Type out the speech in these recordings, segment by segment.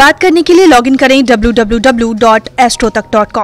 बात करने के लिए लॉगिन करें www.astrotak.com।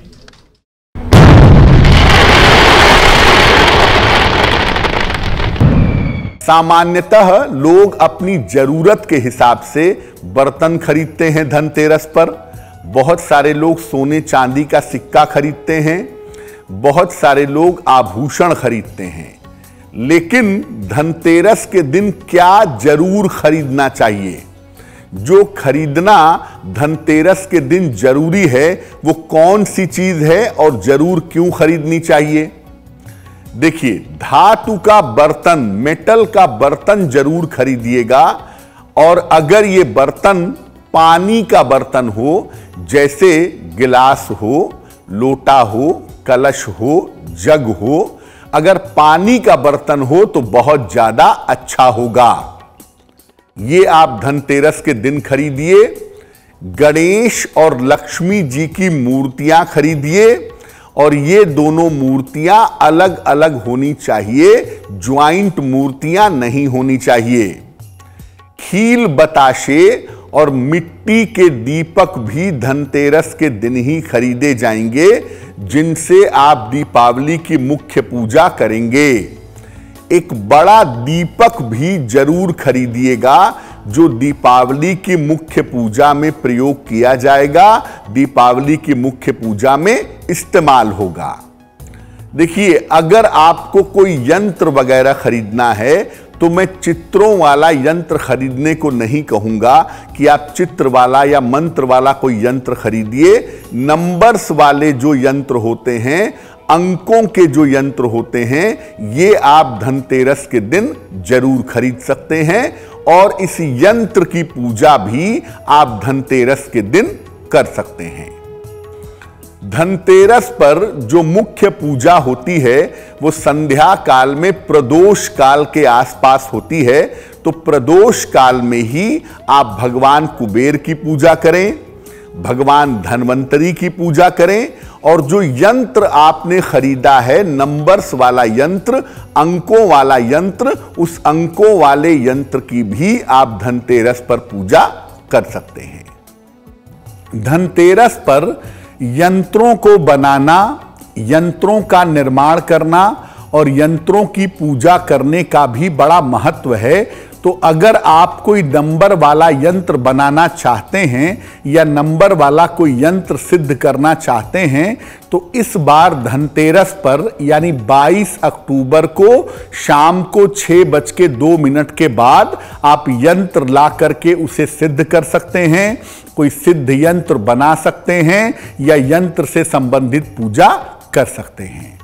सामान्यतः लोग अपनी जरूरत के हिसाब से बर्तन खरीदते हैं धनतेरस पर। बहुत सारे लोग सोने चांदी का सिक्का खरीदते हैं, बहुत सारे लोग आभूषण खरीदते हैं। लेकिन धनतेरस के दिन क्या जरूर खरीदना चाहिए? जो खरीदना धनतेरस के दिन जरूरी है वो कौन सी चीज है और जरूर क्यों खरीदनी चाहिए? देखिए, धातु का बर्तन, मेटल का बर्तन जरूर खरीदिएगा। और अगर ये बर्तन पानी का बर्तन हो, जैसे गिलास हो, लोटा हो, कलश हो, जग हो, अगर पानी का बर्तन हो तो बहुत ज्यादा अच्छा होगा। ये आप धनतेरस के दिन खरीदिए। गणेश और लक्ष्मी जी की मूर्तियां खरीदिए और ये दोनों मूर्तियां अलग अलग होनी चाहिए, ज्वाइंट मूर्तियां नहीं होनी चाहिए। खील बताशे और मिट्टी के दीपक भी धनतेरस के दिन ही खरीदे जाएंगे, जिनसे आप दीपावली की मुख्य पूजा करेंगे। एक बड़ा दीपक भी जरूर खरीदिएगा जो दीपावली की मुख्य पूजा में प्रयोग किया जाएगा, दीपावली की मुख्य पूजा में इस्तेमाल होगा। देखिए, अगर आपको कोई यंत्र वगैरह खरीदना है तो मैं चित्रों वाला यंत्र खरीदने को नहीं कहूंगा कि आप चित्र वाला या मंत्र वाला कोई यंत्र खरीदिए। नंबर्स वाले जो यंत्र होते हैं, अंकों के जो यंत्र होते हैं, ये आप धनतेरस के दिन जरूर खरीद सकते हैं और इस यंत्र की पूजा भी आप धनतेरस के दिन कर सकते हैं। धनतेरस पर जो मुख्य पूजा होती है वो संध्या काल में प्रदोष काल के आसपास होती है। तो प्रदोष काल में ही आप भगवान कुबेर की पूजा करें, भगवान धन्वंतरी की पूजा करें और जो यंत्र आपने खरीदा है, नंबर्स वाला यंत्र, अंकों वाला यंत्र, उस अंकों वाले यंत्र की भी आप धनतेरस पर पूजा कर सकते हैं। धनतेरस पर यंत्रों को बनाना, यंत्रों का निर्माण करना और यंत्रों की पूजा करने का भी बड़ा महत्व है। तो अगर आप कोई नंबर वाला यंत्र बनाना चाहते हैं या नंबर वाला कोई यंत्र सिद्ध करना चाहते हैं तो इस बार धनतेरस पर यानी 22 अक्टूबर को शाम को 6:02 के बाद आप यंत्र ला करके उसे सिद्ध कर सकते हैं, कोई सिद्ध यंत्र बना सकते हैं या यंत्र से संबंधित पूजा कर सकते हैं।